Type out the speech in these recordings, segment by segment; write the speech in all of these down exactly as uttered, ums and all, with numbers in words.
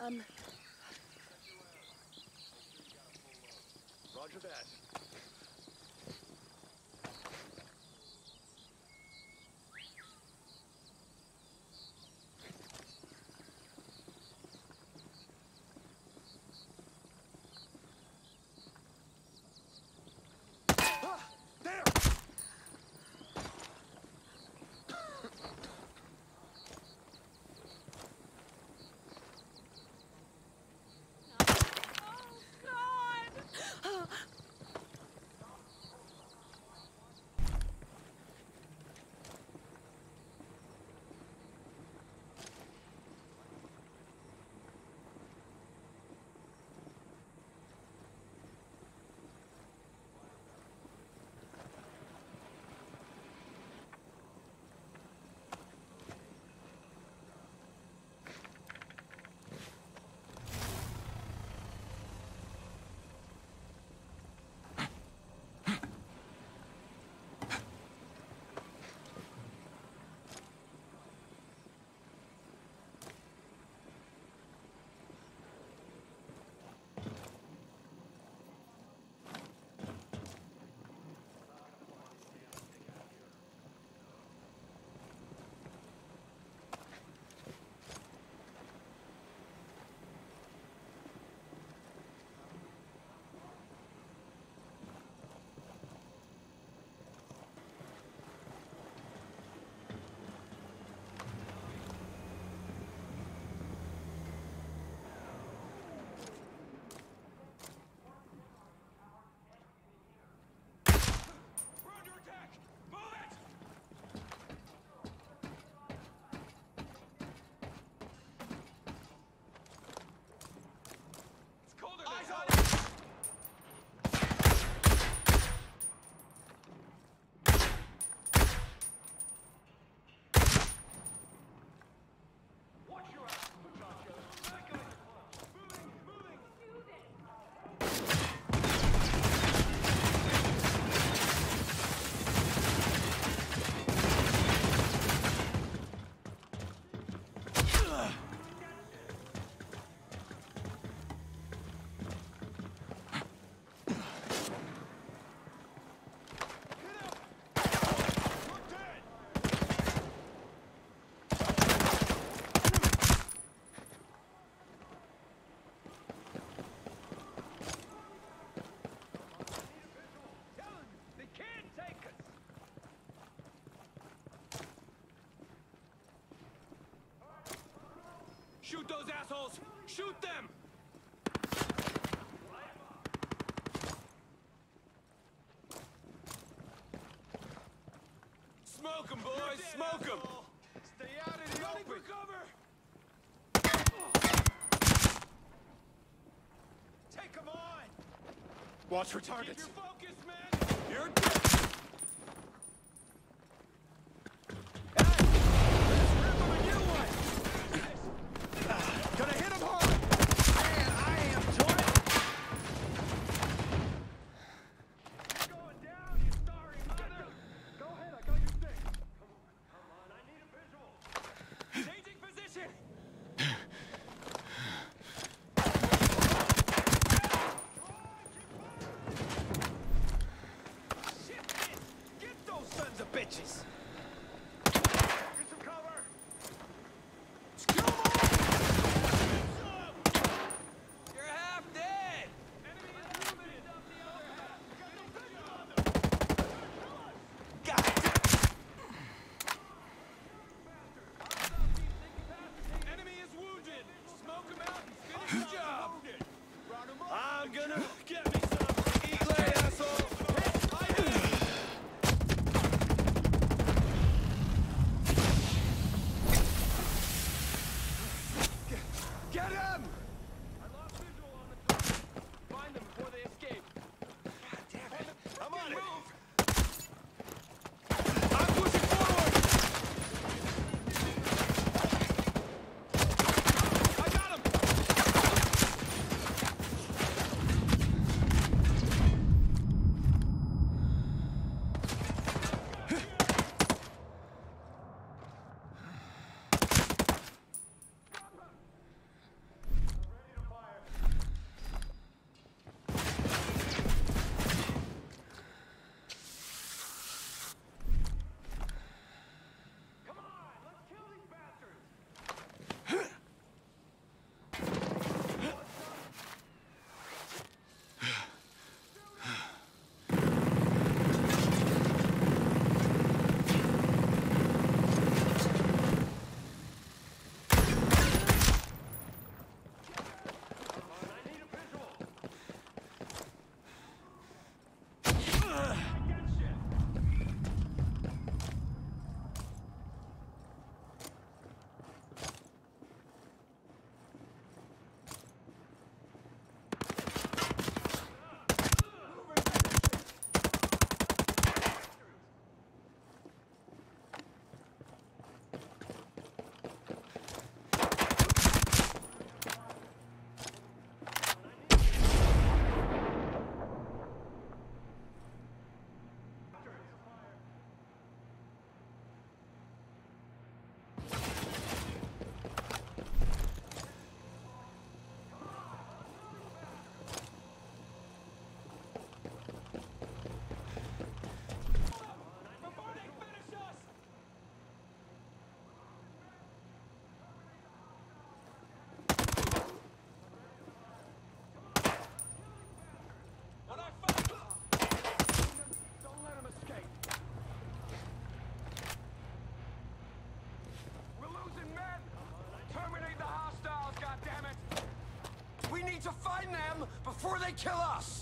Um... Roger that. Shoot those assholes! Shoot them! Smoke them, boys! Smoke them! Stay out of the Running open! for cover! Take them on! Watch for targets. Keep your focus, man! You're dead! Gonna hit him hard! Man, I am torn! You're going down, you starry mother! Go ahead, I got your thing. Come on, come on, I need a visual. Changing position! Shit, man! Get those sons of bitches! Get some cover! You're half dead! Enemy is moving up the other half! Got no visual on them! God damn! Enemy is wounded! Smoke him out and finish the job! I'm gonna get me some! Eat lay, asshole! Get him! I lost visual on the target. Find them before they escape. God damn it! I'm on it! Move. I'm pushing forward! I got him! to find them before they kill us!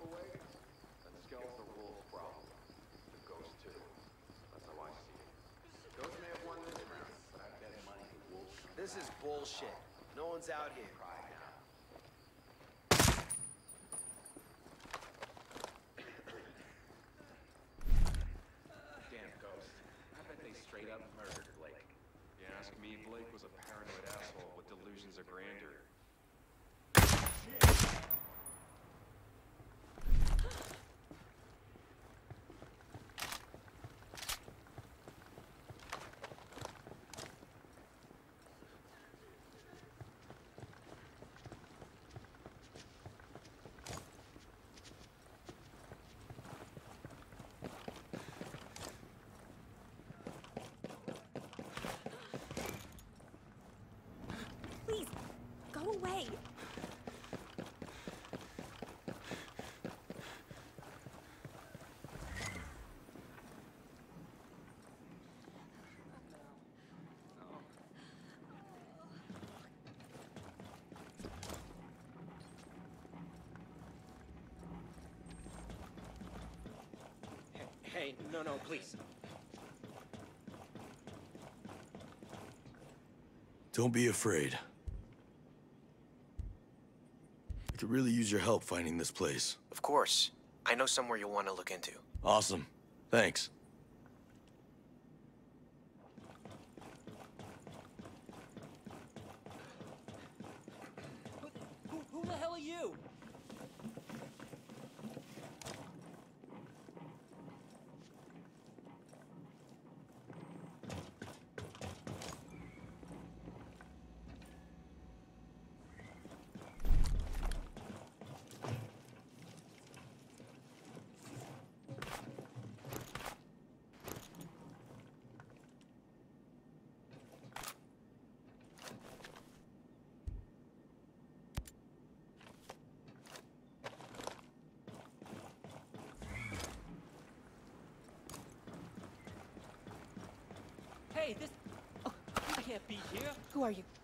away, then Skell's the wolf's problem. The ghost too. That's how I see it. Ghost may have won this round, but I bet money the wolf. This is bullshit. No one's out here. Pride now. Damn ghost. I bet they straight up murdered Blake. You ask me, Blake was a paranoid asshole with delusions of grandeur. Please, go away. Hey, no, no, please. Don't be afraid. I could really use your help finding this place. Of course. I know somewhere you'll want to look into. Awesome. Thanks. Who, who the hell are you? Hey, this... Oh, you can't be here. Who are you?